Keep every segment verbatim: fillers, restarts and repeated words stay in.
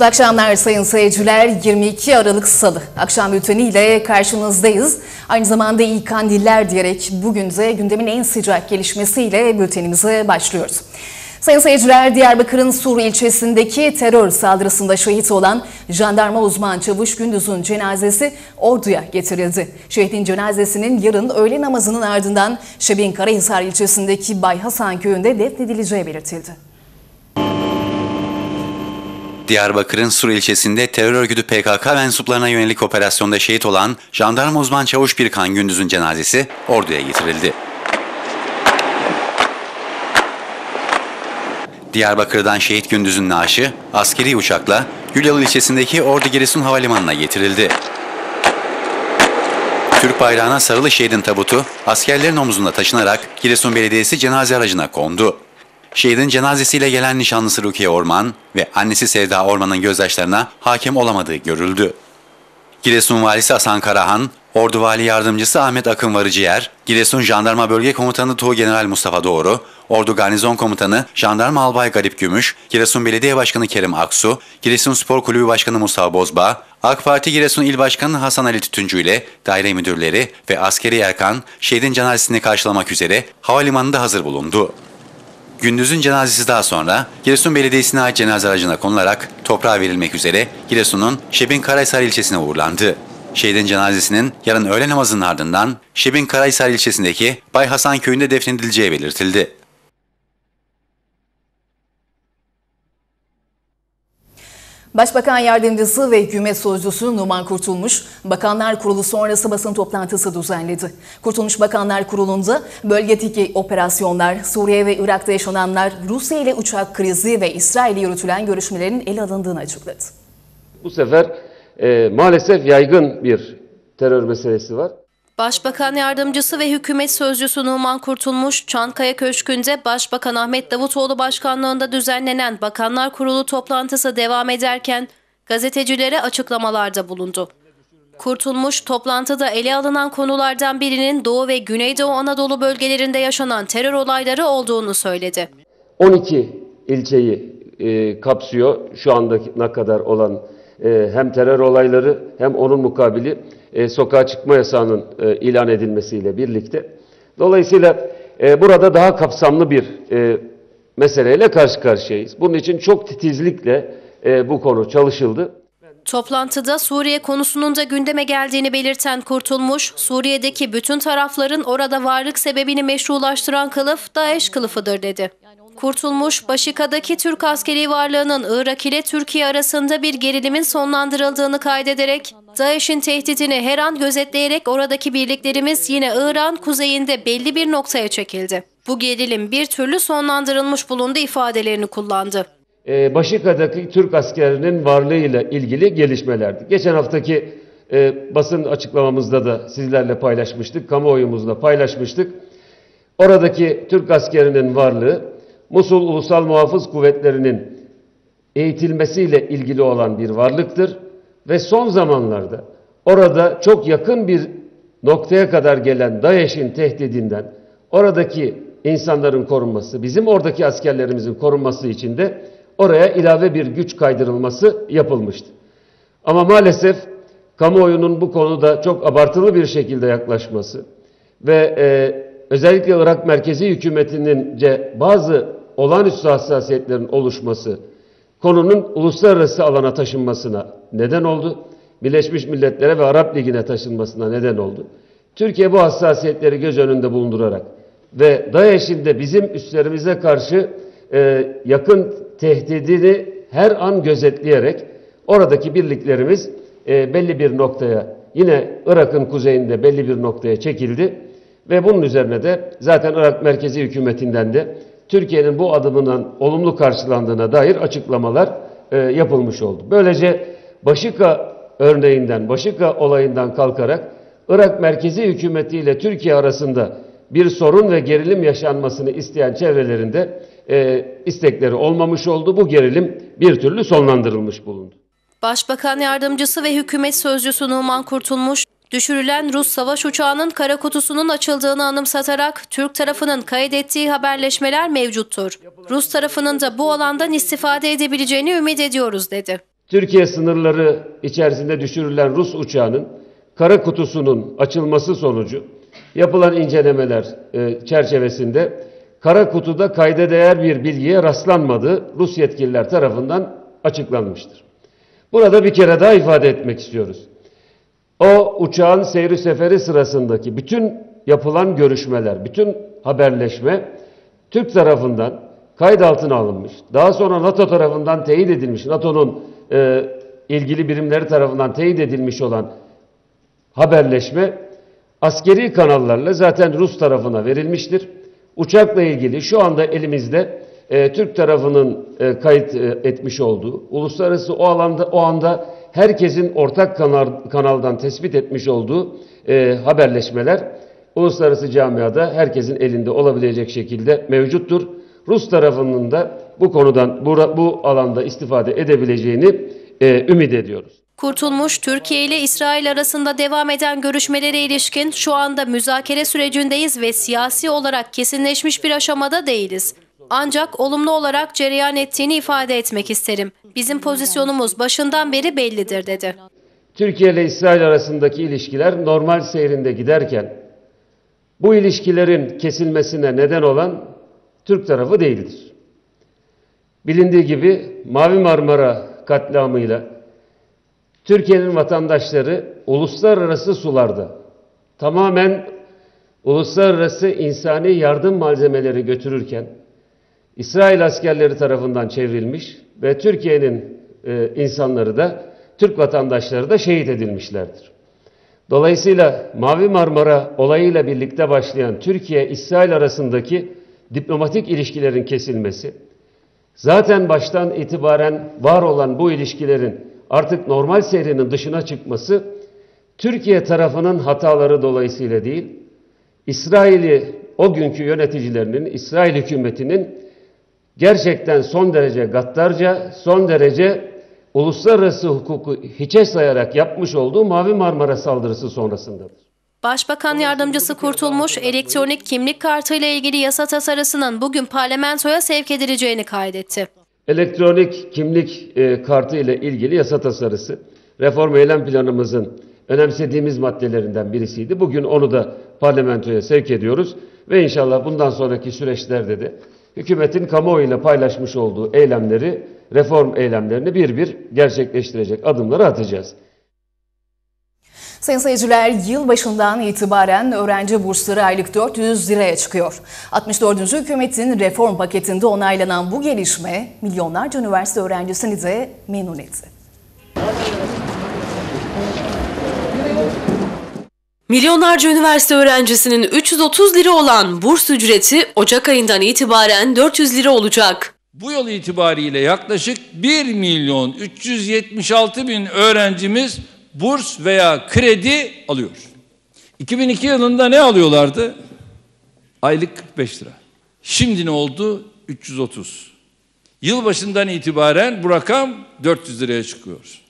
Mutlu akşamlar sayın seyirciler. yirmi iki Aralık Salı akşam bülteni ile karşınızdayız. Aynı zamanda iyi kandiller diyerek bugün de gündemin en sıcak gelişmesiyle bültenimize başlıyoruz. Sayın seyirciler, Diyarbakır'ın Sur ilçesindeki terör saldırısında şehit olan jandarma uzman Çavuş Gündüz'ün cenazesi Ordu'ya getirildi. Şehidin cenazesinin yarın öğle namazının ardından Şebin Karahisar ilçesindeki Bayhasan köyünde defnedileceği belirtildi. Diyarbakır'ın Sur ilçesinde terör örgütü P K K mensuplarına yönelik operasyonda şehit olan jandarma uzman Çavuş Birkan Gündüz'ün cenazesi Ordu'ya getirildi. Diyarbakır'dan şehit Gündüz'ün naaşı askeri uçakla Gülyalı ilçesindeki Ordu Giresun Havalimanı'na getirildi. Türk bayrağına sarılı şehidin tabutu askerlerin omzunda taşınarak Giresun Belediyesi cenaze aracına kondu. Şehidin cenazesiyle gelen nişanlısı Rukiye Orman ve annesi Sevda Orman'ın gözyaşlarına hakim olamadığı görüldü. Giresun Valisi Hasan Karahan, Ordu Vali Yardımcısı Ahmet Akın Varıcıyer, Giresun Jandarma Bölge Komutanı Tuğgeneral Mustafa Doğru, Ordu Garnizon Komutanı Jandarma Albay Garip Gümüş, Giresun Belediye Başkanı Kerim Aksu, Giresun Spor Kulübü Başkanı Mustafa Bozba, AK Parti Giresun İl Başkanı Hasan Ali Tütüncü ile daire müdürleri ve askeri erkan şehidin cenazesini karşılamak üzere havalimanında hazır bulundu. Gündüz'ün cenazesi daha sonra Giresun Belediyesi'ne ait cenaze aracına konularak toprağa verilmek üzere Giresun'un Şebin Karahisar ilçesine uğurlandı. Şehidin cenazesinin yarın öğle namazının ardından Şebin Karahisar ilçesindeki Bayhasan köyünde defnedileceği belirtildi. Başbakan Yardımcısı ve Hükümet Sözcüsü Numan Kurtulmuş, Bakanlar Kurulu sonrası basın toplantısı düzenledi. Kurtulmuş Bakanlar Kurulu'nda bölgedeki operasyonlar, Suriye ve Irak'ta yaşananlar, Rusya ile uçak krizi ve İsrail ile yürütülen görüşmelerin ele alındığını açıkladı. Bu sefer e, maalesef yaygın bir terör meselesi var. Başbakan Yardımcısı ve Hükümet Sözcüsü Numan Kurtulmuş, Çankaya Köşkü'nde Başbakan Ahmet Davutoğlu başkanlığında düzenlenen Bakanlar Kurulu toplantısı devam ederken gazetecilere açıklamalarda bulundu. Kurtulmuş, toplantıda ele alınan konulardan birinin Doğu ve Güneydoğu Anadolu bölgelerinde yaşanan terör olayları olduğunu söyledi. on iki ilçeyi e, kapsıyor şu andaki kadar olan e, hem terör olayları hem onun mukabili E, sokağa çıkma yasağının e, ilan edilmesiyle birlikte. Dolayısıyla e, burada daha kapsamlı bir e, meseleyle karşı karşıyayız. Bunun için çok titizlikle e, bu konu çalışıldı. Toplantıda Suriye konusunun da gündeme geldiğini belirten Kurtulmuş, Suriye'deki bütün tarafların orada varlık sebebini meşrulaştıran kılıf DAEŞ kılıfıdır dedi. Kurtulmuş, Başika'daki Türk askeri varlığının Irak ile Türkiye arasında bir gerilimin sonlandırıldığını kaydederek, DAEŞ'in tehditini her an gözetleyerek oradaki birliklerimiz yine Irak'ın kuzeyinde belli bir noktaya çekildi. Bu gerilim bir türlü sonlandırılmış bulundu ifadelerini kullandı. Ee, Başika'daki Türk askerinin varlığıyla ilgili gelişmelerdi. Geçen haftaki e, basın açıklamamızda da sizlerle paylaşmıştık, kamuoyumuzla paylaşmıştık. Oradaki Türk askerinin varlığı, Musul Ulusal Muhafız Kuvvetleri'nin eğitilmesiyle ilgili olan bir varlıktır ve son zamanlarda orada çok yakın bir noktaya kadar gelen DAEŞ'in tehdidinden oradaki insanların korunması, bizim oradaki askerlerimizin korunması için de oraya ilave bir güç kaydırılması yapılmıştı. Ama maalesef kamuoyunun bu konuda çok abartılı bir şekilde yaklaşması ve e, özellikle Irak merkezi hükümetinince bazı olağanüstü hassasiyetlerin oluşması, konunun uluslararası alana taşınmasına neden oldu. Birleşmiş Milletler'e ve Arap Ligi'ne taşınmasına neden oldu. Türkiye bu hassasiyetleri göz önünde bulundurarak ve DAEŞ'in de bizim üslerimize karşı e, yakın tehdidini her an gözetleyerek oradaki birliklerimiz e, belli bir noktaya, yine Irak'ın kuzeyinde belli bir noktaya çekildi ve bunun üzerine de zaten Irak merkezi hükümetinden de Türkiye'nin bu adımından olumlu karşılandığına dair açıklamalar e, yapılmış oldu. Böylece Başika örneğinden, Başika olayından kalkarak Irak merkezi hükümeti ile Türkiye arasında bir sorun ve gerilim yaşanmasını isteyen çevrelerinde e, istekleri olmamış oldu. Bu gerilim bir türlü sonlandırılmış bulundu. Başbakan Yardımcısı ve Hükümet Sözcüsü Numan Kurtulmuş, düşürülen Rus savaş uçağının kara kutusunun açıldığını anımsatarak Türk tarafının kaydettiği haberleşmeler mevcuttur. Rus tarafının da bu alandan istifade edebileceğini ümit ediyoruz dedi. Türkiye sınırları içerisinde düşürülen Rus uçağının kara kutusunun açılması sonucu yapılan incelemeler e, çerçevesinde kara kutuda kayda değer bir bilgiye rastlanmadığı Rus yetkililer tarafından açıklanmıştır. Burada bir kere daha ifade etmek istiyoruz. O uçağın seyri seferi sırasındaki bütün yapılan görüşmeler, bütün haberleşme Türk tarafından kayıt altına alınmış. Daha sonra NATO tarafından teyit edilmiş, NATO'nun e, ilgili birimleri tarafından teyit edilmiş olan haberleşme askeri kanallarla zaten Rus tarafına verilmiştir. Uçakla ilgili şu anda elimizde e, Türk tarafının e, kayıt e, etmiş olduğu, uluslararası o alanda o anda herkesin ortak kanal, kanaldan tespit etmiş olduğu e, haberleşmeler uluslararası camiada herkesin elinde olabilecek şekilde mevcuttur. Rus tarafının da bu konudan bu, bu alanda istifade edebileceğini e, ümit ediyoruz. Kurtulmuş, Türkiye ile İsrail arasında devam eden görüşmelere ilişkin şu anda müzakere sürecindeyiz ve siyasi olarak kesinleşmiş bir aşamada değiliz. Ancak olumlu olarak cereyan ettiğini ifade etmek isterim. Bizim pozisyonumuz başından beri bellidir dedi. Türkiye ile İsrail arasındaki ilişkiler normal seyrinde giderken bu ilişkilerin kesilmesine neden olan Türk tarafı değildir. Bilindiği gibi Mavi Marmara katliamıyla Türkiye'nin vatandaşları uluslararası sularda tamamen uluslararası insani yardım malzemeleri götürürken İsrail askerleri tarafından çevrilmiş ve Türkiye'nin e, insanları da Türk vatandaşları da şehit edilmişlerdir. Dolayısıyla Mavi Marmara olayıyla birlikte başlayan Türkiye-İsrail arasındaki diplomatik ilişkilerin kesilmesi, zaten baştan itibaren var olan bu ilişkilerin artık normal seyrinin dışına çıkması, Türkiye tarafının hataları dolayısıyla değil, İsrail'i o günkü yöneticilerinin, İsrail hükümetinin gerçekten son derece gaddarca, son derece uluslararası hukuku hiçe sayarak yapmış olduğu Mavi Marmara saldırısı sonrasındadır. Başbakan Yardımcısı Kurtulmuş, elektronik kimlik kartı ile ilgili yasa tasarısının bugün parlamentoya sevk edileceğini kaydetti. Elektronik kimlik e, kartı ile ilgili yasa tasarısı, reform eylem planımızın önemsediğimiz maddelerinden birisiydi. Bugün onu da parlamentoya sevk ediyoruz ve inşallah bundan sonraki süreçlerde de hükümetin kamuoyuyla paylaşmış olduğu eylemleri, reform eylemlerini bir bir gerçekleştirecek adımları atacağız. Sayın seyirciler, yılbaşından itibaren öğrenci bursları aylık dört yüz liraya çıkıyor. altmış dördüncü hükümetin reform paketinde onaylanan bu gelişme milyonlarca üniversite öğrencisini de memnun etti. Milyonlarca üniversite öğrencisinin üç yüz otuz lira olan burs ücreti Ocak ayından itibaren dört yüz lira olacak. Bu yıl itibariyle yaklaşık bir milyon üç yüz yetmiş altı bin öğrencimiz burs veya kredi alıyor. iki bin iki yılında ne alıyorlardı? Aylık kırk beş lira. Şimdi ne oldu? üç yüz otuz. Yılbaşından itibaren bu rakam dört yüz liraya çıkıyor.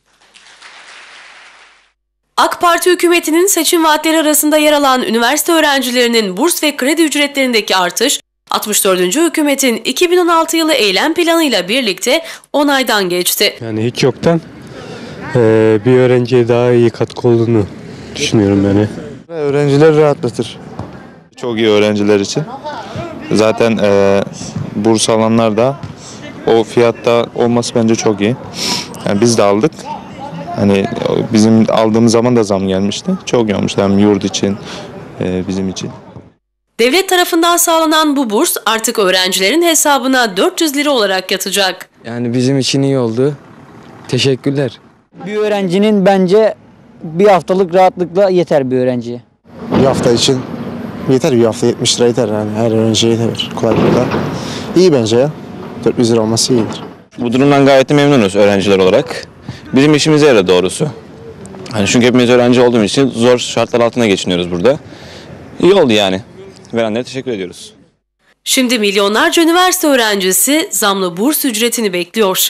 AK Parti hükümetinin seçim vaatleri arasında yer alan üniversite öğrencilerinin burs ve kredi ücretlerindeki artış, altmış dördüncü hükümetin iki bin on altı yılı eylem planıyla birlikte on aydan geçti. Yani hiç yoktan e, bir öğrenciye daha iyi katkı olduğunu düşünüyorum yani. Öğrenciler rahatlatır. Çok iyi öğrenciler için. Zaten e, burs alanlar da o fiyatta olması bence çok iyi. Yani biz de aldık. Hani bizim aldığımız zaman da zam gelmişti. Çok iyi olmuştu hem yurt için, e, bizim için. Devlet tarafından sağlanan bu burs artık öğrencilerin hesabına dört yüz lira olarak yatacak. Yani bizim için iyi oldu. Teşekkürler. Bir öğrencinin bence bir haftalık rahatlıkla yeter bir öğrenciye. Bir hafta için yeter, bir hafta yetmiş lira yeter yani her öğrenciye yeter kolaylıkla. İyi bence ya. dört yüz lira olması iyidir. Bu durumdan gayet memnunuz öğrenciler olarak. Bizim işimize yaradı doğrusu. Hani çünkü hepimiz öğrenci olduğumuz için zor şartlar altında geçiniyoruz burada. İyi oldu yani. Verenlere teşekkür ediyoruz. Şimdi milyonlarca üniversite öğrencisi zamlı burs ücretini bekliyor.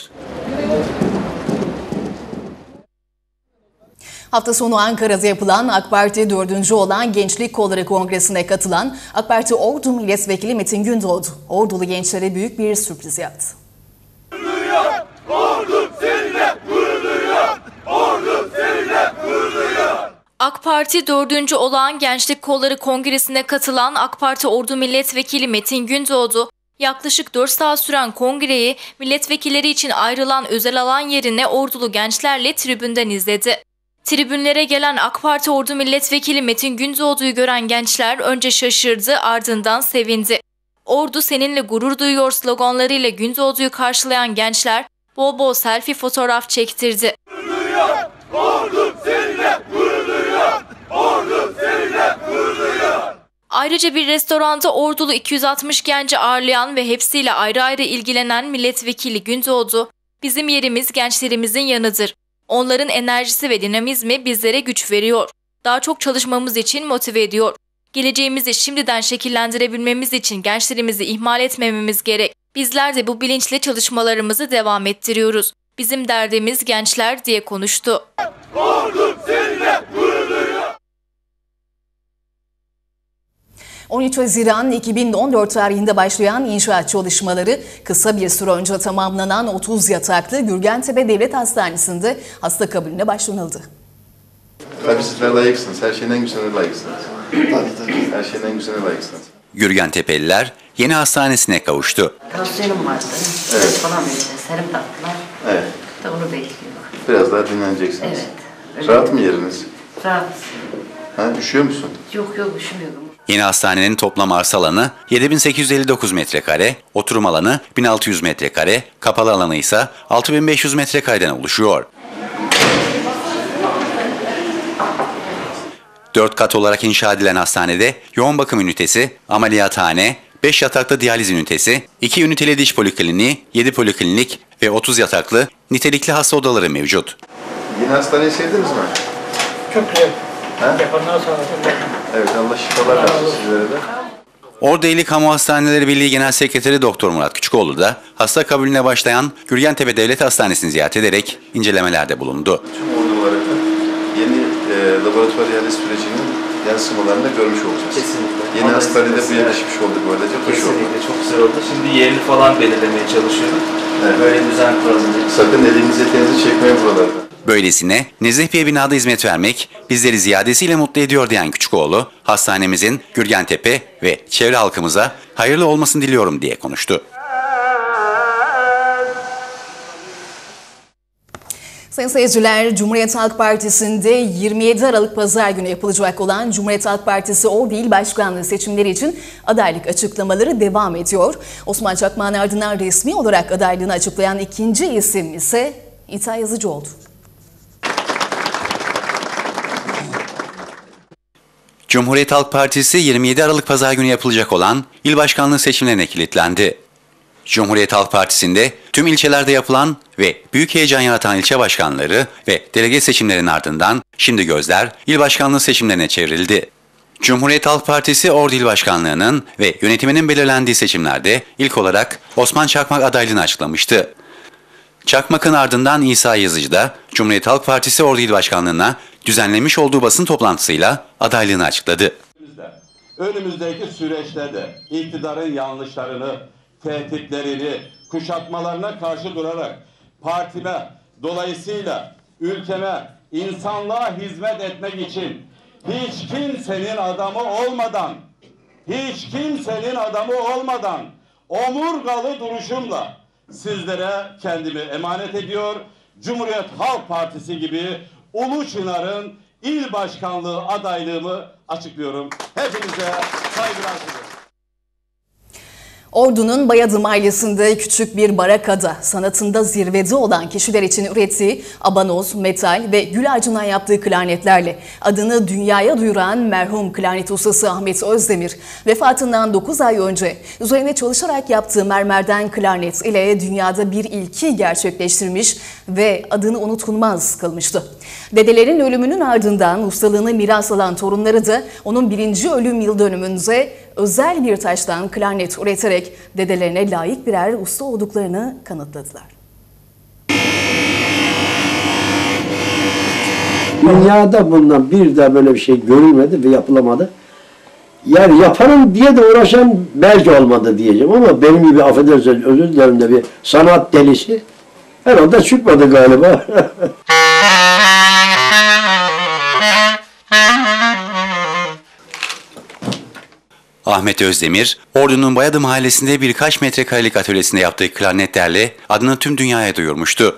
Hafta sonu Ankara'da yapılan AK Parti dördüncü olan Gençlik Kolları Kongresi'ne katılan AK Parti Ordu Milletvekili Metin Gündoğdu, Ordulu gençlere büyük bir sürpriz yaptı. Ordu seninle! AK Parti dördüncü olağan Gençlik Kolları Kongresi'ne katılan AK Parti Ordu Milletvekili Metin Gündoğdu, yaklaşık dört saat süren kongreyi milletvekilleri için ayrılan özel alan yerine ordulu gençlerle tribünden izledi. Tribünlere gelen AK Parti Ordu Milletvekili Metin Gündoğdu'yu gören gençler önce şaşırdı, ardından sevindi. "Ordu seninle gurur duyuyor" sloganlarıyla Gündoğdu'yu karşılayan gençler bol bol selfie fotoğraf çektirdi. Ordu seninle gurur duyuyor, Ordu seninle gurur duyuyor. Ayrıca bir restoranda ordulu iki yüz altmış genci ağırlayan ve hepsiyle ayrı ayrı ilgilenen milletvekili Gündoğdu, "Bizim yerimiz gençlerimizin yanıdır. Onların enerjisi ve dinamizmi bizlere güç veriyor. Daha çok çalışmamız için motive ediyor. Geleceğimizi şimdiden şekillendirebilmemiz için gençlerimizi ihmal etmememiz gerek. Bizler de bu bilinçle çalışmalarımızı devam ettiriyoruz. Bizim derdimiz gençler" diye konuştu. Ordu seninle gurur duyuyor. on üç Haziran iki bin on dört tarihinde başlayan inşaat çalışmaları kısa bir süre önce tamamlanan otuz yataklı Gürgentepe Devlet Hastanesi'nde hasta kabulüne başlanıldı. Tabii sizler layıksınız. Her şeyin en güzeline layıksınız. Tabii tabii. Her şeyin en güzeline layıksınız. Gürgentepeliler yeni hastanesine kavuştu. Tansiyonum vardı. Evet. Falan böyle serum taktılar. Evet. Da onu bekliyor. Biraz daha dinleneceksiniz. Evet. Öyle. Rahat mı yeriniz? Rahat. Ha, üşüyor musun? Yok yok üşümüyorum. Yeni hastanenin toplam arsa alanı yedi bin sekiz yüz elli dokuz metrekare, oturum alanı bin altı yüz metrekare, kapalı alanı ise altı bin beş yüz metrekareden oluşuyor. Dört kat olarak inşa edilen hastanede yoğun bakım ünitesi, ameliyathane, beş yataklı diyaliz ünitesi, iki üniteli diş polikliniği, yedi poliklinik ve otuz yataklı nitelikli hasta odaları mevcut. Yeni hastaneyi sevdiniz mi? Çok güzel. Ha? Yapanlar sağ olsun. Evet, Allah şifalar versin sizlere de. Ordu İl Kamu Hastaneleri Birliği Genel Sekreteri Doktor Murat Küçükoğlu da hasta kabulüne başlayan Gürgentepe Devlet Hastanesi'ni ziyaret ederek incelemelerde bulundu. Tüm ordu olarak da yeni e, laboratuvar diyaliz sürecinin yansımalarını da görmüş olacağız. Kesinlikle. Yeni Ama hastanede bu yakışmış oldu böylece. Kesinlikle çok güzel oldu. Şimdi yerini falan belirlemeye çalışıyorduk. Evet. Böyle düzen kuralım. Sakın elinizi eteğinizi çekmeyin buralarda. Böylesine nezih bir binada hizmet vermek bizleri ziyadesiyle mutlu ediyor diyen Küçükoğlu, hastanemizin Gürgentepe ve çevre halkımıza hayırlı olmasını diliyorum diye konuştu. Sayın seyirciler, Cumhuriyet Halk Partisi'nde yirmi yedi Aralık Pazar günü yapılacak olan Cumhuriyet Halk Partisi Ordu İl Başkanlığı seçimleri için adaylık açıklamaları devam ediyor. Osman Çakmak'ın ardından resmi olarak adaylığını açıklayan ikinci isim ise İtay Yazıcı oldu. Cumhuriyet Halk Partisi yirmi yedi Aralık Pazar günü yapılacak olan il başkanlığı seçimlerine kilitlendi. Cumhuriyet Halk Partisi'nde tüm ilçelerde yapılan ve büyük heyecan yaratan ilçe başkanları ve delege seçimlerinin ardından şimdi gözler il başkanlığı seçimlerine çevrildi. Cumhuriyet Halk Partisi Ordu İl Başkanlığı'nın ve yönetiminin belirlendiği seçimlerde ilk olarak Osman Çakmak adaylığını açıklamıştı. Çakmak'ın ardından İsa Yazıcı da Cumhuriyet Halk Partisi Ordu İl Başkanlığı'na düzenlemiş olduğu basın toplantısıyla adaylığını açıkladı. Önümüzdeki süreçte de iktidarın yanlışlarını, tehditlerini, kuşatmalarına karşı durarak partime, dolayısıyla ülkeme, insanlığa hizmet etmek için hiç kimsenin adamı olmadan, hiç kimsenin adamı olmadan omurgalı duruşumla sizlere kendimi emanet ediyor. Cumhuriyet Halk Partisi gibi Ulu Çınar'ın il başkanlığı adaylığımı açıklıyorum. Hepinize saygılar sunuyorum. Ordu'nun Bayadı Mahallesi'nde küçük bir barakada sanatında zirvede olan kişiler için ürettiği abanoz, metal ve gül ağacından yaptığı klarnetlerle adını dünyaya duyuran merhum klarnet ustası Ahmet Özdemir vefatından dokuz ay önce üzerine çalışarak yaptığı mermerden klarnet ile dünyada bir ilki gerçekleştirmiş ve adını unutulmaz kılmıştı. Dedelerin ölümünün ardından ustalığını miras alan torunları da onun birinci ölüm yıl dönümünde özel bir taştan klarnet üreterek dedelerine layık birer usta olduklarını kanıtladılar. Dünyada bundan bir daha böyle bir şey görülmedi ve yapılamadı. Yani yaparım diye de uğraşan belki olmadı diyeceğim ama benim gibi affedersiniz özür dilerim de bir sanat delisi herhalde çıkmadı galiba. Ahmet Özdemir, Ordu'nun Bayadı mahallesinde birkaç metrekarelik atölyesinde yaptığı klarnetlerle adını tüm dünyaya duyurmuştu.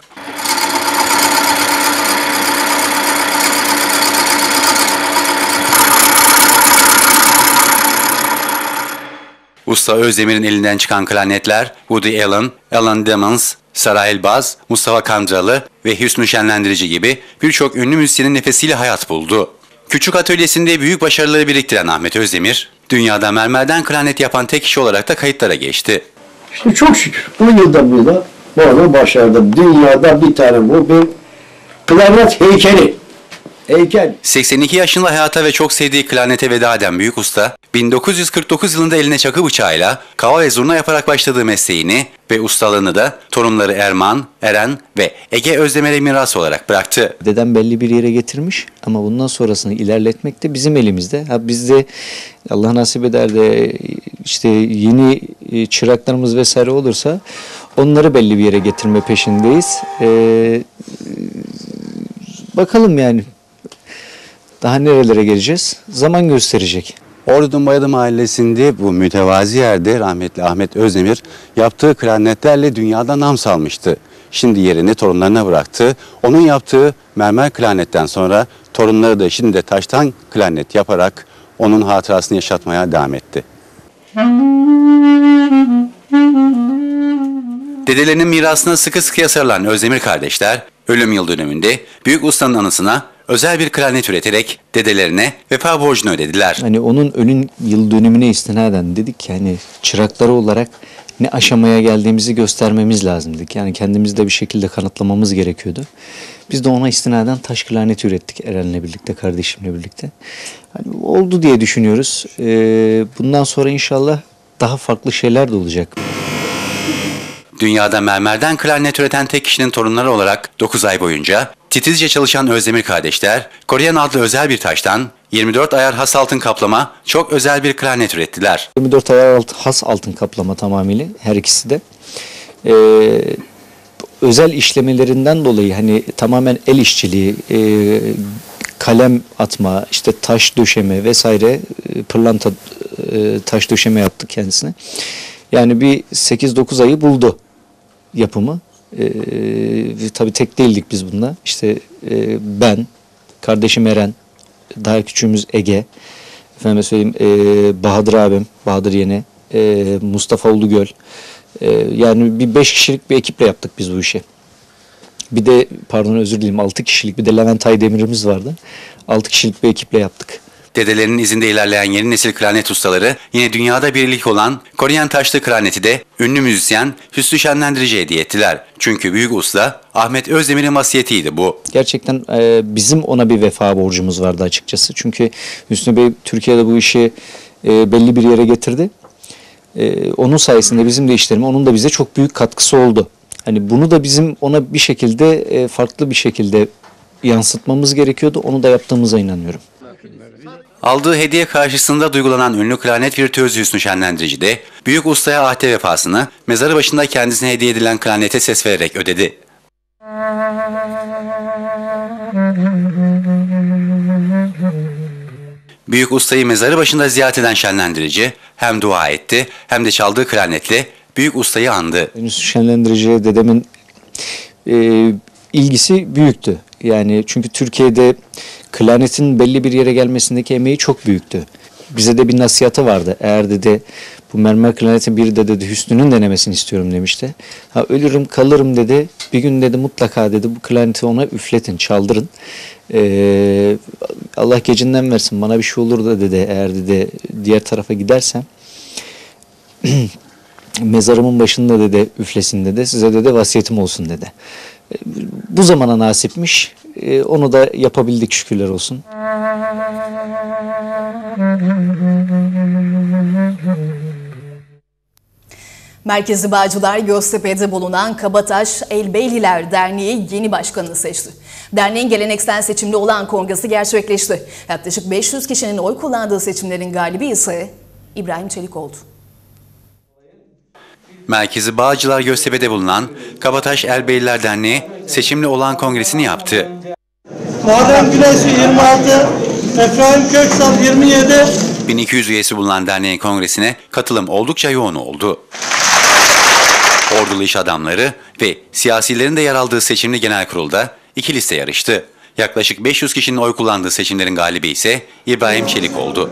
Usta Özdemir'in elinden çıkan klarnetler Woody Allen, Alan Demons, Sara Elbaz, Mustafa Kandıralı ve Hüsnü Şenlendirici gibi birçok ünlü müzisyenin nefesiyle hayat buldu. Küçük atölyesinde büyük başarıları biriktiren Ahmet Özdemir, dünyada mermerden klarnet yapan tek kişi olarak da kayıtlara geçti. İşte çok şükür on yılda burada bu arada başardım. Dünyada bir tane bu bir klarnet heykeli. Heykel. seksen iki yaşında hayata ve çok sevdiği klarnete veda eden büyük usta, bin dokuz yüz kırk dokuz yılında eline çakı bıçağıyla kava ve zurna yaparak başladığı mesleğini ve ustalığını da torunları Erman, Eren ve Ege Özdemir'e miras olarak bıraktı. Dedem belli bir yere getirmiş ama bundan sonrasını ilerletmek de bizim elimizde. Ha bizde Allah nasip eder de işte yeni çıraklarımız vesaire olursa onları belli bir yere getirme peşindeyiz. Ee, bakalım yani. Daha nerelere geleceğiz? Zaman gösterecek. Ordu'nun Bayadı mahallesinde bu mütevazi yerde rahmetli Ahmet Özdemir yaptığı klarnetlerle dünyada nam salmıştı. Şimdi yerini torunlarına bıraktı. Onun yaptığı mermer klarnetten sonra torunları da şimdi de taştan klarnet yaparak onun hatırasını yaşatmaya devam etti. Dedelerinin mirasına sıkı sıkıya sarılan Özdemir kardeşler ölüm yıl dönümünde büyük ustanın anısına özel bir klarnet üreterek dedelerine vefa borcunu ödediler. Hani onun ölüm yıl dönümüne istinaden dedik ki hani çırakları olarak ne aşamaya geldiğimizi göstermemiz lazım dedik. Yani kendimizi de bir şekilde kanıtlamamız gerekiyordu. Biz de ona istinaden taş klarneti ürettik Eren'le birlikte, kardeşimle birlikte. Hani oldu diye düşünüyoruz. Ee, bundan sonra inşallah daha farklı şeyler de olacak. Dünyada mermerden klarnet üreten tek kişinin torunları olarak dokuz ay boyunca titizce çalışan Özdemir kardeşler, Koreyan adlı özel bir taştan yirmi dört ayar has altın kaplama çok özel bir klarnet ürettiler. yirmi dört ayar has altın kaplama tamamıyla her ikisi de. Ee, özel işlemelerinden dolayı hani tamamen el işçiliği, e, kalem atma, işte taş döşeme vesaire e, pırlanta e, taş döşeme yaptık kendisine. Yani bir sekiz dokuz ayı buldu yapımı. Ee, tabii tek değildik biz bunda. İşte e, ben, kardeşim Eren, daha küçüğümüz Ege, efendim söyleyeyim e, Bahadır abim, Bahadır Yeni, e, Mustafa Ulugöl. E, yani bir beş kişilik bir ekiple yaptık biz bu işi. Bir de pardon özür dilerim altı kişilik bir de Levent Aydemir'imiz vardı. altı kişilik bir ekiple yaptık. Dedelerinin izinde ilerleyen yeni nesil klarnet ustaları yine dünyada birlik olan Koreyan taşlı klarneti de ünlü müzisyen Hüsnü Şenlendirici'ye hediye ettiler. Çünkü büyük usta Ahmet Özdemir'in vasiyetiydi bu. Gerçekten e, bizim ona bir vefa borcumuz vardı açıkçası. Çünkü Hüsnü Bey Türkiye'de bu işi e, belli bir yere getirdi. E, onun sayesinde bizim de işlerime onun da bize çok büyük katkısı oldu. Hani bunu da bizim ona bir şekilde e, farklı bir şekilde yansıtmamız gerekiyordu. Onu da yaptığımıza inanıyorum. Aldığı hediye karşısında duygulanan ünlü klarnet virtüözü Hüsnü Şenlendirici de büyük ustaya ahde vefasını mezarı başında kendisine hediye edilen klarnete ses vererek ödedi. Büyük ustayı mezarı başında ziyaret eden Şenlendirici hem dua etti hem de çaldığı klarnetle büyük ustayı andı. Hüsnü Şenlendirici'ye dedemin e, ilgisi büyüktü. Yani çünkü Türkiye'de klarnetin belli bir yere gelmesindeki emeği çok büyüktü. Bize de bir nasihatı vardı. Eğer dedi bu mermer klarnetin biri de dedi Hüsnü'nün denemesini istiyorum demişti. Ha ölürüm kalırım dedi. Bir gün dedi mutlaka dedi bu klarneti ona üfletin, çaldırın. Ee, Allah gecinden versin bana bir şey olur da dedi eğer dedi diğer tarafa gidersem mezarımın başında dedi üflesin dedi. Size dedi vasiyetim olsun dedi. Bu zamana nasipmiş. Onu da yapabildik şükürler olsun. Merkezi Bağcılar Göztepe'de bulunan Kabataş Elbeyliler Derneği yeni başkanını seçti. Derneğin geleneksel seçimli olan kongresi gerçekleşti. Yaklaşık beş yüz kişinin oy kullandığı seçimlerin galibi ise İbrahim Çelik oldu. Merkezi Bağcılar Göztepe'de bulunan Kabataş Elbeyliler Derneği seçimli olan kongresini yaptı. Muharrem Güneş yirmi altı, Efraim Köksal yirmi yedi, bin iki yüz üyesi bulunan derneğin kongresine katılım oldukça yoğun oldu. Ordulu iş adamları ve siyasilerin de yer aldığı seçimli genel kurulda iki liste yarıştı. Yaklaşık beş yüz kişinin oy kullandığı seçimlerin galibi ise İbrahim Çelik oldu.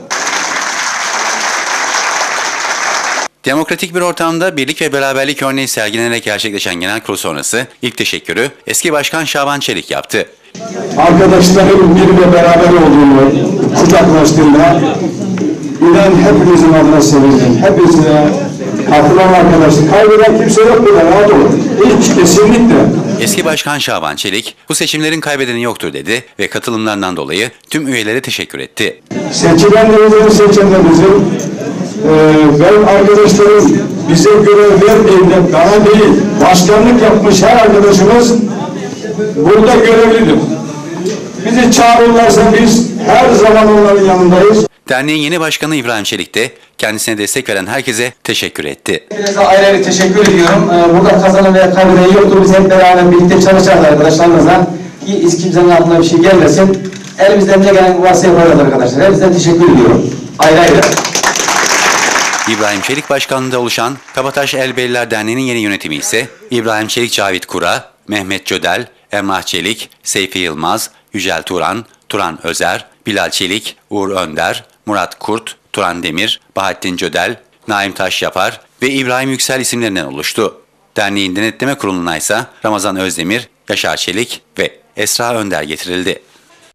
Demokratik bir ortamda birlik ve beraberlik örneği sergilenerek gerçekleşen genel kurul sonrası ilk teşekkürü eski başkan Şaban Çelik yaptı. Arkadaşların bir ve beraber olduğunu, kucaklaştığında inan hepimizin adına sevindim. Hepinize katılan arkadaşlar, kaybeden kimse yok burada, rahat olun. Hiç, kesinlikle. Eski başkan Şaban Çelik, bu seçimlerin kaybedeni yoktur dedi ve katılımlarından dolayı tüm üyelere teşekkür etti. Seçilenlerimizin, seçenlerimizin, e, ben arkadaşlarım bize görev verdiğinde bana değil, başkanlık yapmış her arkadaşımız burada görevlidir. Bizi çağırırlarsa biz her zaman onların yanındayız. Derneğin yeni başkanı İbrahim Çelik de kendisine destek veren herkese teşekkür etti. Hepinize ayrı ayrı teşekkür ediyorum. Burada kazanan veya kaybeden yoktur. Biz hep beraber birlikte çalışacağız arkadaşlarımızla. Hiç kimsenin aklına bir şey gelmesin. Elimizden ne gelen varsa yaparız arkadaşlar. Hepinize teşekkür ediyorum. Ayrı ayrı. İbrahim Çelik başkanlığında oluşan Kabataş Elbeyliler Derneği'nin yeni yönetimi ise İbrahim Çelik Cavit Kura, Mehmet Cödel, Emrah Çelik, Seyfi Yılmaz, Yücel Turan, Turan Özer, Bilal Çelik, Uğur Önder, Murat Kurt, Turan Demir, Bahattin Cödel, Naim Taşyapar ve İbrahim Yüksel isimlerinden oluştu. Derneğin denetleme kuruluna ise Ramazan Özdemir, Yaşar Çelik ve Esra Önder getirildi.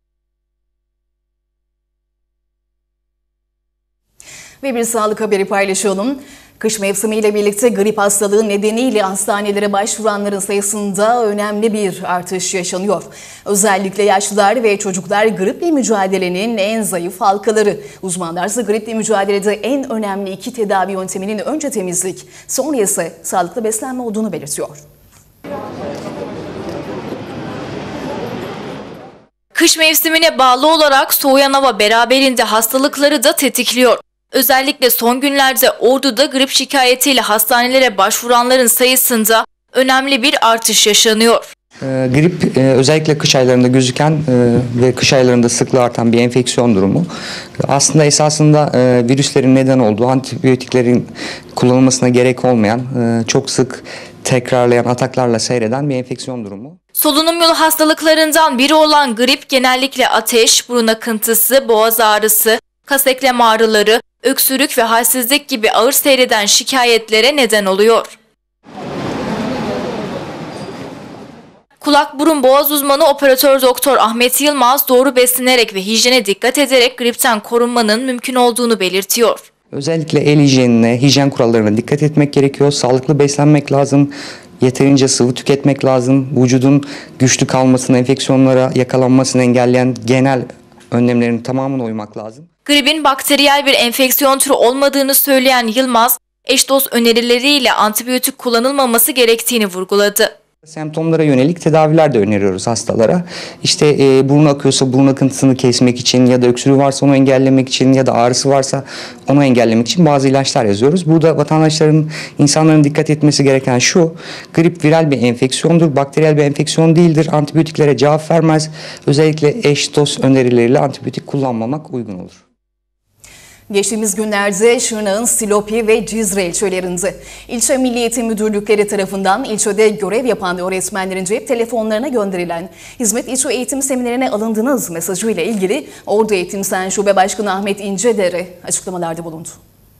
Ve bir sağlık haberi paylaşalım. Kış mevsimiyle birlikte grip hastalığı nedeniyle hastanelere başvuranların sayısında önemli bir artış yaşanıyor. Özellikle yaşlılar ve çocuklar griple mücadelenin en zayıf halkaları. Uzmanlar ise griple mücadelede en önemli iki tedavi yönteminin önce temizlik, sonra ise sağlıklı beslenme olduğunu belirtiyor. Kış mevsimine bağlı olarak soğuyan hava beraberinde hastalıkları da tetikliyor. Özellikle son günlerde Ordu'da grip şikayetiyle hastanelere başvuranların sayısında önemli bir artış yaşanıyor. E, grip e, özellikle kış aylarında gözüken e, ve kış aylarında sıklığı artan bir enfeksiyon durumu. Aslında esasında e, virüslerin neden olduğu, antibiyotiklerin kullanılmasına gerek olmayan, e, çok sık tekrarlayan ataklarla seyreden bir enfeksiyon durumu. Solunum yolu hastalıklarından biri olan grip genellikle ateş, burun akıntısı, boğaz ağrısı, kas eklem ağrıları, öksürük ve halsizlik gibi ağır seyreden şikayetlere neden oluyor. Kulak burun boğaz uzmanı operatör doktor Ahmet Yılmaz doğru beslenerek ve hijyene dikkat ederek gripten korunmanın mümkün olduğunu belirtiyor. Özellikle el hijyenine, hijyen kurallarına dikkat etmek gerekiyor. Sağlıklı beslenmek lazım. Yeterince sıvı tüketmek lazım. Vücudun güçlü kalmasını, enfeksiyonlara yakalanmasını engelleyen genel önlemlerin tamamına uymak lazım. Gripin bakteriyel bir enfeksiyon türü olmadığını söyleyen Yılmaz, eş dost önerileriyle antibiyotik kullanılmaması gerektiğini vurguladı. Semptomlara yönelik tedaviler de öneriyoruz hastalara. İşte e, burun akıyorsa burun akıntısını kesmek için ya da öksürüğü varsa onu engellemek için ya da ağrısı varsa onu engellemek için bazı ilaçlar yazıyoruz. Burada vatandaşların, insanların dikkat etmesi gereken şu: grip viral bir enfeksiyondur, bakteriyel bir enfeksiyon değildir. Antibiyotiklere cevap vermez. Özellikle eş dost önerileriyle antibiyotik kullanmamak uygun olur. Geçtiğimiz günlerde Şırnak'ın Silopi ve Cizre ilçelerinde ilçe Milli Eğitim Müdürlükleri tarafından ilçede görev yapan öğretmenlerin cep telefonlarına gönderilen hizmet ilçe eğitim seminerine alındınız mesajıyla ilgili Ordu Eğitim Sen Şube Başkanı Ahmet İncedere açıklamalarda bulundu.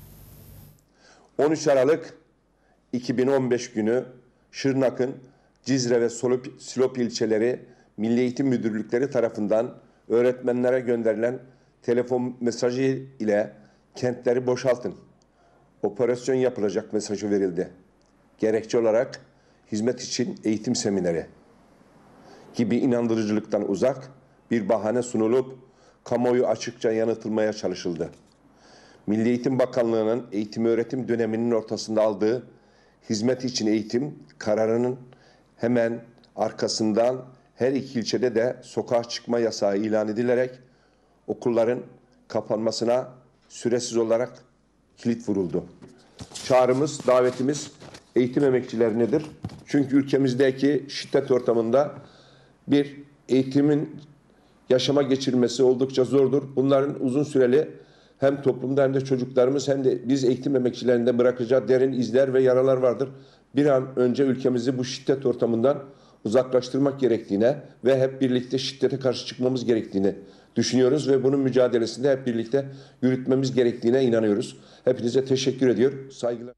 on üç Aralık iki bin on beş günü Şırnak'ın Cizre ve Silopi ilçeleri Milli Eğitim Müdürlükleri tarafından öğretmenlere gönderilen telefon mesajı ile kentleri boşaltın, operasyon yapılacak mesajı verildi. Gerekçe olarak hizmet için eğitim semineri gibi inandırıcılıktan uzak bir bahane sunulup kamuoyu açıkça yanıtılmaya çalışıldı. Milli Eğitim Bakanlığı'nın eğitim öğretim döneminin ortasında aldığı hizmet için eğitim kararının hemen arkasından her iki ilçede de sokağa çıkma yasağı ilan edilerek okulların kapanmasına süresiz olarak kilit vuruldu. Çağrımız, davetimiz eğitim emekçilerinedir. Çünkü ülkemizdeki şiddet ortamında bir eğitimin yaşama geçirilmesi oldukça zordur. Bunların uzun süreli hem toplumda hem de çocuklarımız hem de biz eğitim emekçilerinde bırakacağı derin izler ve yaralar vardır. Bir an önce ülkemizi bu şiddet ortamından uzaklaştırmak gerektiğine ve hep birlikte şiddete karşı çıkmamız gerektiğini düşünüyoruz ve bunun mücadelesinde hep birlikte yürütmemiz gerektiğine inanıyoruz. Hepinize teşekkür ediyor. Saygılar.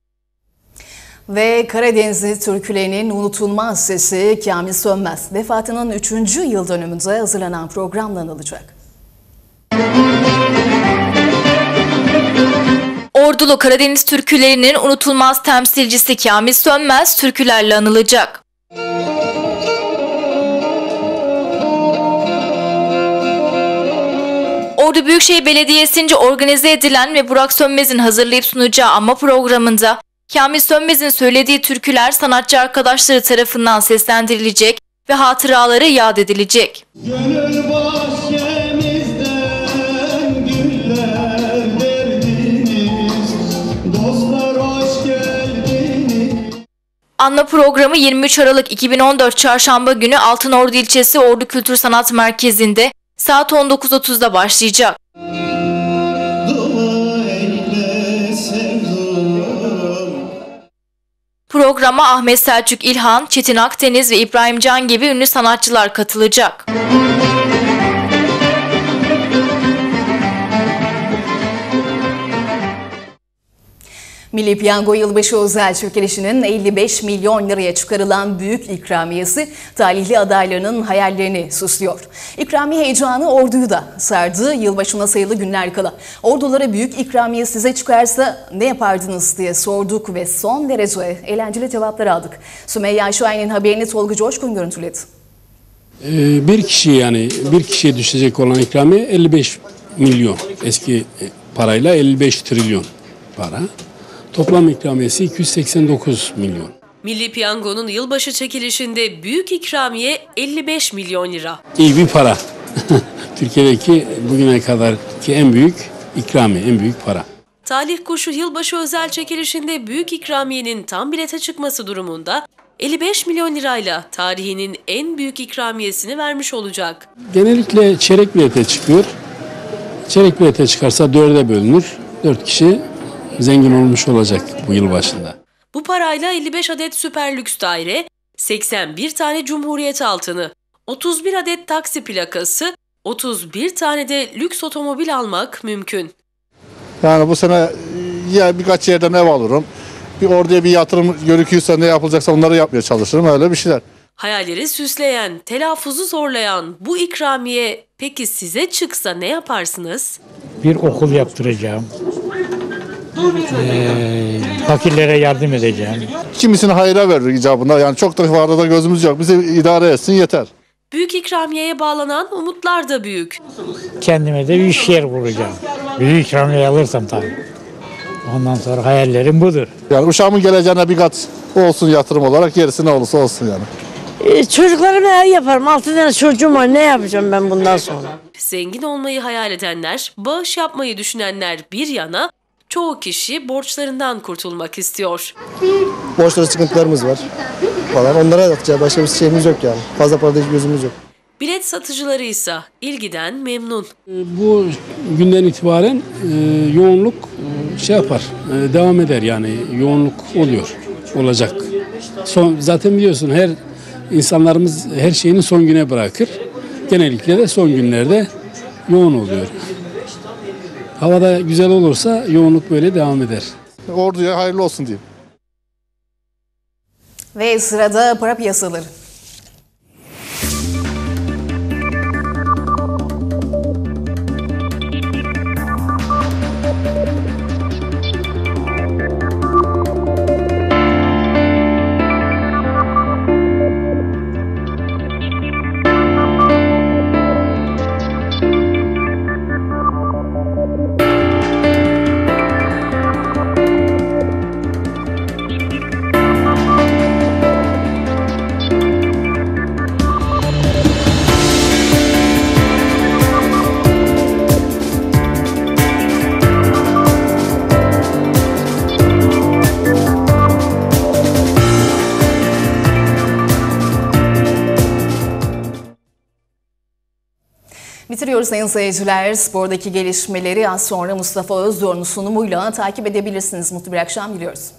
Ve Karadenizli türkülerinin unutulmaz sesi Kamil Sönmez vefatının üçüncü yıl dönümünde hazırlanan programla anılacak. Ordulu Karadeniz türkülerinin unutulmaz temsilcisi Kamil Sönmez türkülerle anılacak. Ordu Büyükşehir Belediyesi'nce organize edilen ve Burak Sönmez'in hazırlayıp sunacağı anma programında Kamil Sönmez'in söylediği türküler sanatçı arkadaşları tarafından seslendirilecek ve hatıraları yad edilecek. Gönül bahçemizden güller verdiniz, dostlar hoş geldiniz. Anma programı yirmi üç Aralık iki bin on dört Çarşamba günü Altınordu ilçesi Ordu Kültür Sanat Merkezi'nde saat on dokuz otuzda başlayacak. Programa Ahmet Selçuk İlhan, Çetin Akdeniz ve İbrahim Can gibi ünlü sanatçılar katılacak. Milli Piyango Yılbaşı özel çekilişinin elli beş milyon liraya çıkarılan büyük ikramiyesi talihli adaylarının hayallerini süslüyor. İkramiye heyecanı Ordu'yu da sardı. Yılbaşına sayılı günler kala. Ordulara büyük ikramiye size çıkarsa ne yapardınız diye sorduk ve son derece eğlenceli cevaplar aldık. Sümeyye Şahin'in haberini Tolga Coşkun görüntüledi. Ee, bir kişi yani bir kişiye düşecek olan ikramiye elli beş milyon. Eski parayla elli beş trilyon para. Toplam ikramiyesi iki yüz seksen dokuz milyon. Milli Piyango'nun yılbaşı çekilişinde büyük ikramiye elli beş milyon lira. İyi bir para. Türkiye'deki bugüne kadarki en büyük ikramiye, en büyük para. Talih Kuşu yılbaşı özel çekilişinde büyük ikramiyenin tam bilete çıkması durumunda elli beş milyon lirayla tarihinin en büyük ikramiyesini vermiş olacak. Genellikle çeyrek bilete çıkıyor. Çeyrek bilete çıkarsa dörde bölünür. Dört kişi zengin olmuş olacak bu yıl başında. Bu parayla elli beş adet süper lüks daire, seksen bir tane Cumhuriyet altını, otuz bir adet taksi plakası, otuz bir tane de lüks otomobil almak mümkün. Yani bu sene ya birkaç yerden ev alırım. Bir orduya bir yatırım gerekiyorsa ne yapılacaksa onları yapmaya çalışırım, öyle bir şeyler. Hayalleri süsleyen, telaffuzu zorlayan bu ikramiye peki size çıksa ne yaparsınız? Bir okul yaptıracağım. Ee, fakirlere yardım edeceğim. Kimisini hayra verir icabında, yani çok da varda da gözümüz yok. Bizi idare etsin yeter. Büyük ikramiyeye bağlanan umutlar da büyük. Kendime de bir iş yer kuracağım. Büyük ikramiye alırsam tabii. Ondan sonra hayallerim budur. Yani uşağımın geleceğine bir kat olsun yatırım olarak, gerisi ne olursa olsun yani. Ee, çocuklarıma ev yaparım. Altı tane çocuğum var. Ne yapacağım ben bundan sonra? Zengin olmayı hayal edenler, bağış yapmayı düşünenler bir yana, çoğu kişi borçlarından kurtulmak istiyor. Borçları, sıkıntılarımız var falan. Onlara atacağız. Başka bir şeyimiz yok yani. Fazla parada hiç gözümüz yok. Bilet satıcıları ise ilgiden memnun. Bu günden itibaren e, yoğunluk e, şey yapar, e, devam eder yani yoğunluk oluyor, olacak. Son, zaten biliyorsun her insanlarımız her şeyini son güne bırakır. Genellikle de son günlerde yoğun oluyor. Havada güzel olursa yoğunluk böyle devam eder. Orduya hayırlı olsun diyeyim. Ve sırada para piyasaları. sürdürüyoruz sayın seyirciler. Spordaki gelişmeleri az sonra Mustafa Özdoğan'ın sunumuyla takip edebilirsiniz. Mutlu bir akşam diliyoruz.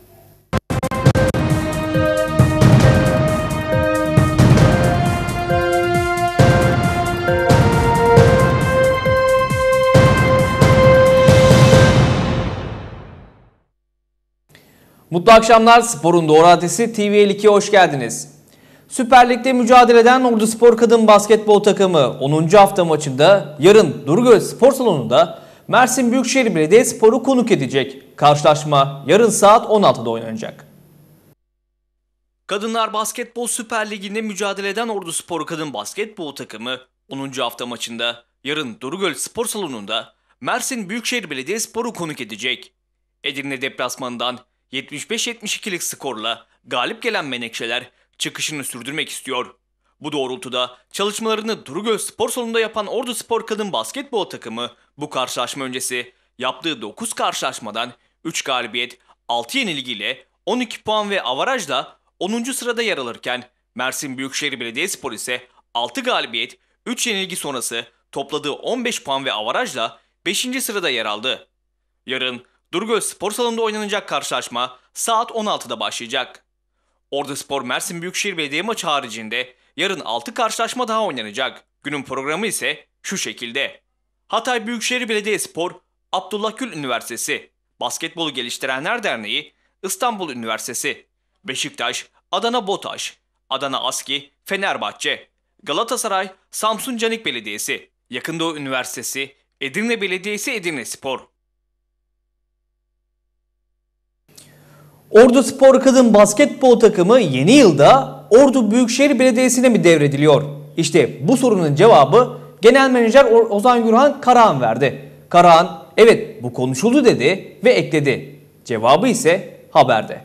Mutlu akşamlar. Sporun doğru adresi T V elli iki'ye hoş geldiniz. Süper Lig'de mücadele eden Orduspor Kadın Basketbol takımı onuncu hafta maçında yarın Durgöl Spor Salonu'nda Mersin Büyükşehir Belediyespor'u konuk edecek. Karşılaşma yarın saat on altıda oynanacak. Kadınlar Basketbol Süper Ligi'nde mücadele eden Orduspor Kadın Basketbol takımı onuncu hafta maçında yarın Durgöl Spor Salonu'nda Mersin Büyükşehir Belediyespor'u konuk edecek. Edirne deplasmanından yetmiş beş yetmiş iki'lik skorla galip gelen Menekşeler çıkışını sürdürmek istiyor. Bu doğrultuda çalışmalarını Durgöl Spor Salonu'nda yapan Orduspor Kadın Basketbol takımı bu karşılaşma öncesi yaptığı dokuz karşılaşmadan üç galibiyet, altı yenilgiyle on iki puan ve avarajla onuncu sırada yer alırken Mersin Büyükşehir Belediyespor ise altı galibiyet, üç yenilgi sonrası topladığı on beş puan ve avarajla beşinci sırada yer aldı. Yarın Durgöl Spor Salonu'nda oynanacak karşılaşma saat on altıda başlayacak. Orduspor Mersin Büyükşehir Belediye maçı haricinde yarın altı karşılaşma daha oynanacak. Günün programı ise şu şekilde. Hatay Büyükşehir Belediyespor, Abdullah Gül Üniversitesi, Basketbolu Geliştirenler Derneği, İstanbul Üniversitesi, Beşiktaş, Adana BOTAŞ, Adana ASKİ, Fenerbahçe, Galatasaray, Samsun Canik Belediyesi, Yakındoğu Üniversitesi, Edirne Belediyesi Edirnespor. Orduspor Kadın Basketbol takımı yeni yılda Ordu Büyükşehir Belediyesi'ne mi devrediliyor? İşte bu sorunun cevabı Genel Menajer Ozan Gürhan Karahan verdi. Karahan, evet bu konuşuldu dedi ve ekledi. Cevabı ise haberde.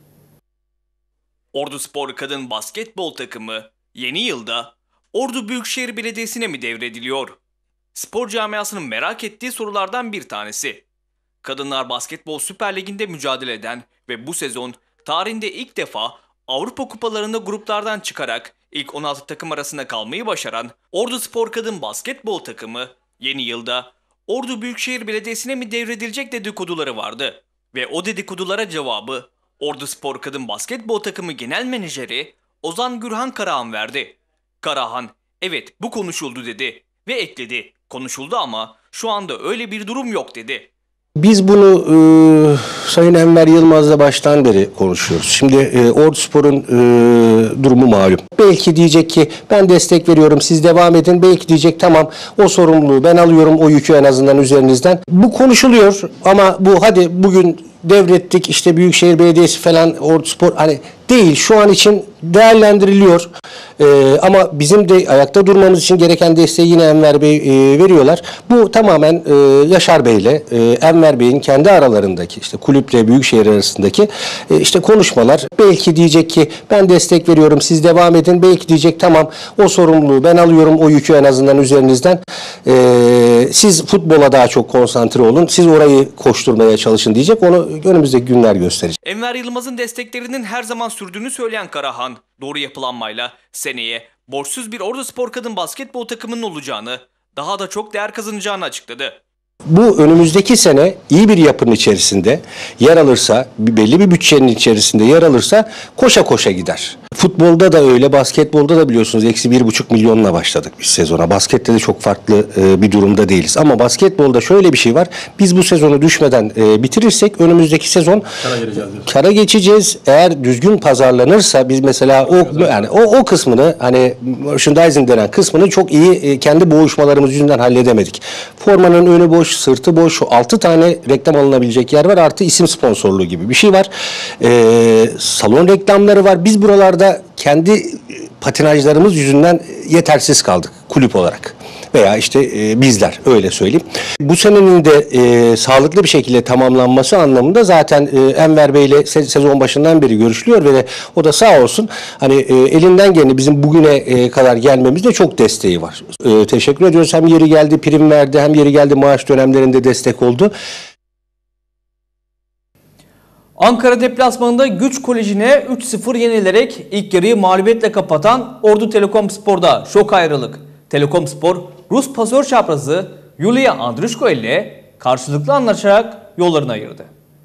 Orduspor Kadın Basketbol takımı yeni yılda Ordu Büyükşehir Belediyesi'ne mi devrediliyor? Spor camiasının merak ettiği sorulardan bir tanesi. Kadınlar Basketbol Süper Ligi'nde mücadele eden ve bu sezon tarihinde ilk defa Avrupa Kupalarında gruplardan çıkarak ilk on altı takım arasında kalmayı başaran Orduspor Kadın Basketbol takımı yeni yılda Ordu Büyükşehir Belediyesi'ne mi devredilecek dedikoduları vardı. Ve o dedikodulara cevabı Orduspor Kadın Basketbol takımı genel menajeri Ozan Gürhan Karahan verdi. Karahan, evet bu konuşuldu dedi ve ekledi. Konuşuldu ama şu anda öyle bir durum yok dedi. Biz bunu e, Sayın Enver Yılmaz'la baştan beri konuşuyoruz. Şimdi e, Orduspor'un e, durumu malum. Belki diyecek ki ben destek veriyorum, siz devam edin. Belki diyecek tamam o sorumluluğu ben alıyorum, o yükü en azından üzerinizden. Bu konuşuluyor ama bu hadi bugün devrettik işte Büyükşehir Belediyesi falan Orduspor hani değil. Şu an için değerlendiriliyor. Ee, ama bizim de ayakta durmamız için gereken desteği yine Enver Bey e, veriyorlar. Bu tamamen e, Yaşar Bey ile e, Enver Bey'in kendi aralarındaki işte kulüple Büyükşehir arasındaki e, işte konuşmalar. Belki diyecek ki ben destek veriyorum, siz devam edin. Belki diyecek tamam o sorumluluğu ben alıyorum, o yükü en azından üzerinizden. E, siz futbola daha çok konsantre olun, siz orayı koşturmaya çalışın diyecek. Onu önümüzdeki günler gösterecek. Enver Yılmaz'ın desteklerinin her zaman sürdüğünü söyleyen Karahan, doğru yapılanmayla seneye borçsuz bir Orduspor Kadın Basketbol takımının olacağını, daha da çok değer kazanacağını açıkladı. Bu önümüzdeki sene iyi bir yapının içerisinde yer alırsa, belli bir bütçenin içerisinde yer alırsa koşa koşa gider. Futbolda da öyle, basketbolda da biliyorsunuz eksi bir buçuk milyonla başladık biz sezona. Baskette de çok farklı e, bir durumda değiliz. Ama basketbolda şöyle bir şey var. Biz bu sezonu düşmeden e, bitirirsek önümüzdeki sezon kara geçeceğiz. Eğer düzgün pazarlanırsa biz mesela o yani o o kısmını hani merchandising denen kısmını çok iyi e, kendi boğuşmalarımız yüzünden halledemedik. Formanın önü boş, sırtı boş, altı tane reklam alınabilecek yer var, artı isim sponsorluğu gibi bir şey var. Ee, salon reklamları var. Biz buralarda kendi patinajlarımız yüzünden yetersiz kaldık kulüp olarak. Veya işte e, bizler öyle söyleyeyim. Bu senenin de e, sağlıklı bir şekilde tamamlanması anlamında zaten e, Enver Bey ile se- sezon başından beri görüşülüyor ve de, o da sağ olsun hani e, elinden geleni bizim bugüne e, kadar gelmemizde çok desteği var. E, teşekkür ediyoruz. Hem yeri geldi prim verdi, hem yeri geldi maaş dönemlerinde destek oldu. Ankara deplasmanında Güç Koleji'ne üç sıfır yenilerek ilk yarıyı mağlubiyetle kapatan Ordu Telekom Spor'da şok ayrılık. Telekom Spor Rus pasör çaprazı Yulia Andrushko ile karşılıklı anlaşarak yollarını ayırdı.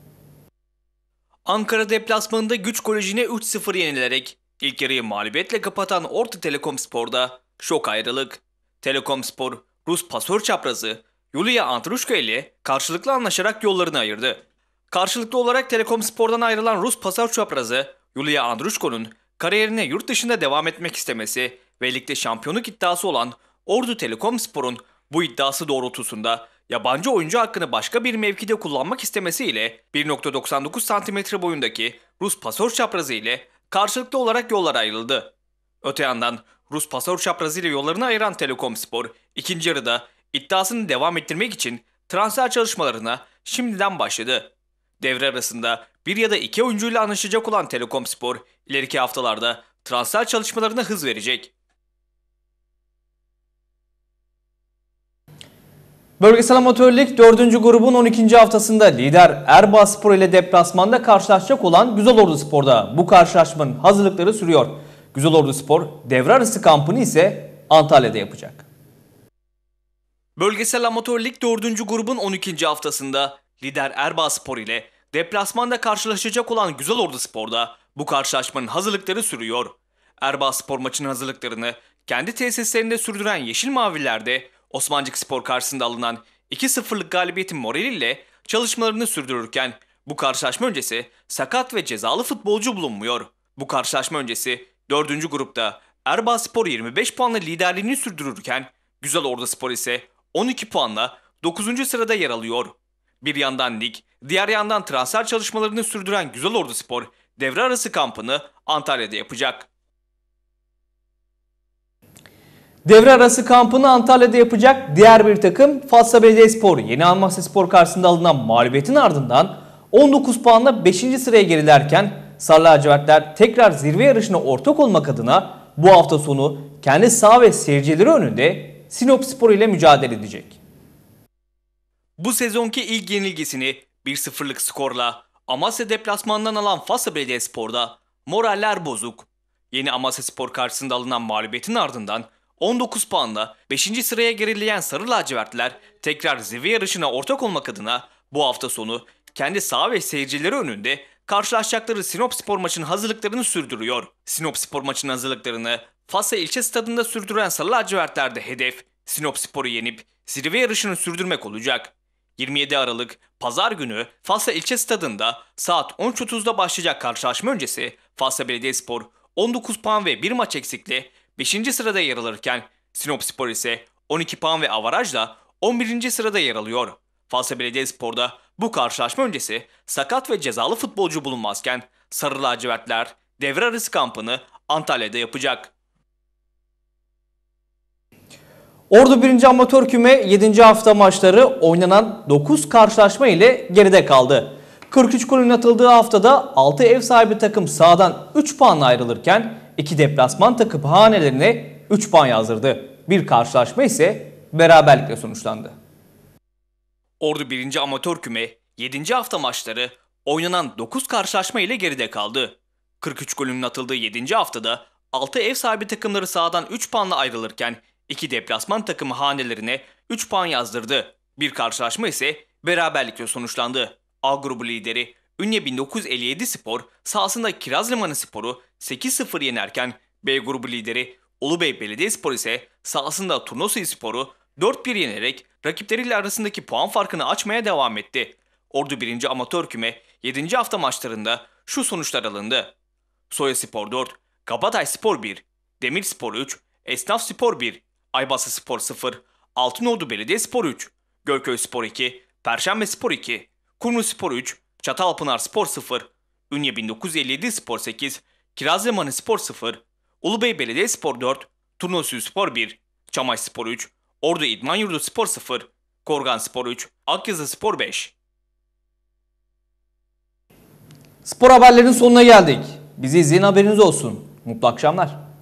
Ankara deplasmanında Güç Koleji'ne üç sıfır yenilerek ilk yarıyı mağlubiyetle kapatan Ordu Telekomspor'da şok ayrılık. Telekomspor, Rus pasör çaprazı Yulia Andrushko ile karşılıklı anlaşarak yollarını ayırdı. Karşılıklı olarak Telekomspor'dan ayrılan Rus pasör çaprazı Yulia Andrushko'nun kariyerine yurt dışında devam etmek istemesi ve ligde şampiyonluk iddiası olan Ordu Telekomspor'un bu iddiası doğrultusunda yabancı oyuncu hakkını başka bir mevkide kullanmak istemesiyle bir nokta doksan dokuz santimetre boyundaki Rus pasör çaprazı ile karşılıklı olarak yollar ayrıldı. Öte yandan Rus pasör çaprazı ile yollarını ayıran Telekomspor ikinci yarıda iddiasını devam ettirmek için transfer çalışmalarına şimdiden başladı. Devre arasında bir ya da iki oyuncuyla anlaşacak olan Telekomspor ileriki haftalarda transfer çalışmalarına hız verecek. Bölgesel Amatör Lig dördüncü grubun on ikinci haftasında lider Erbağspor ile deplasmanda karşılaşacak olan Güzelorduspor'da bu karşılaşmanın hazırlıkları sürüyor. Güzelorduspor devre arası kampını ise Antalya'da yapacak. Bölgesel Amatör Lig dördüncü grubun on ikinci haftasında lider Erbağspor ile deplasmanda karşılaşacak olan Güzelorduspor'da bu karşılaşmanın hazırlıkları sürüyor. Erbağspor maçının hazırlıklarını kendi tesislerinde sürdüren Yeşil Maviler'de Osmancıkspor karşısında alınan iki sıfırlık galibiyetin moraliyle çalışmalarını sürdürürken bu karşılaşma öncesi sakat ve cezalı futbolcu bulunmuyor. Bu karşılaşma öncesi dördüncü grupta Erbağspor yirmi beş puanla liderliğini sürdürürken Güzelorduspor ise on iki puanla dokuzuncu sırada yer alıyor. Bir yandan lig, diğer yandan transfer çalışmalarını sürdüren Güzelorduspor devre arası kampını Antalya'da yapacak. Devre arası kampını Antalya'da yapacak diğer bir takım Fatsa Belediyespor. Yeni Amasyaspor karşısında alınan mağlubiyetin ardından on dokuz puanla beşinci sıraya gerilerken Sarı Lacivertler tekrar zirve yarışına ortak olmak adına bu hafta sonu kendi saha ve seyircileri önünde Sinopspor ile mücadele edecek. Bu sezonki ilk yenilgisini bir sıfırlık skorla Amasya deplasmanından alan Fatsa Belediyespor'da moraller bozuk. Yeni Amasyaspor karşısında alınan mağlubiyetin ardından on dokuz puanla beşinci sıraya gerileyen Sarı Lacivertler tekrar zirve yarışına ortak olmak adına bu hafta sonu kendi saha ve seyircileri önünde karşılaşacakları Sinopspor maçının hazırlıklarını sürdürüyor. Sinopspor maçının hazırlıklarını Fatsa ilçe stadında sürdüren Sarı Lacivertler'de hedef Sinopspor'u yenip zirve yarışını sürdürmek olacak. yirmi yedi Aralık Pazar günü Fatsa ilçe stadında saat on üç otuzda başlayacak karşılaşma öncesi Fatsa Belediyespor on dokuz puan ve bir maç eksikle beşinci sırada yer alırken Sinopspor ise on iki puan ve avarajla on birinci sırada yer alıyor. Fatsa Belediyespor'da bu karşılaşma öncesi sakat ve cezalı futbolcu bulunmazken Sarı Lacivertler devre arası kampını Antalya'da yapacak. Ordu birinci Amatör Küme yedinci hafta maçları oynanan dokuz karşılaşma ile geride kaldı. kırk üç golün atıldığı haftada altı ev sahibi takım sahadan üç puanla ayrılırken iki deplasman takım hanelerine üç puan yazdırdı. Bir karşılaşma ise beraberlikle sonuçlandı. Ordu birinci Amatör Küme yedinci hafta maçları oynanan dokuz karşılaşma ile geride kaldı. kırk üç golünün atıldığı yedinci haftada altı ev sahibi takımları sahadan üç puanla ayrılırken iki deplasman takımı hanelerine üç puan yazdırdı. Bir karşılaşma ise beraberlikle sonuçlandı. A grubu lideri Ünye bin dokuz yüz elli yedi Spor sahasında Kirazlimanı Spor'u sekiz sıfır yenerken B grubu lideri Ulubey Belediyespor ise sahasında Turnosu Spor'u dört bir yenerek rakipleriyle arasındaki puan farkını açmaya devam etti. Ordu birinci Amatör Küme yedinci hafta maçlarında şu sonuçlar alındı. Soyaspor dört, Kabadayspor bir, Demirspor üç, Esnafspor bir, Aybasıspor sıfır, Altınordu Belediyespor üç, Gölköyspor iki, Perşembespor iki, Kumruspor üç, Çatalpınarspor sıfır, Ünye bin dokuz yüz elli yedi Spor sekiz, Kirazlimanı Spor sıfır, Ulubey Belediyespor dört, Turnosuspor bir, Çamaşspor üç, Ordu İdman Yurdu Spor sıfır, Korganspor üç, Akyazıspor beş. Spor haberlerinin sonuna geldik. Bizi izleyen haberiniz olsun. Mutlu akşamlar.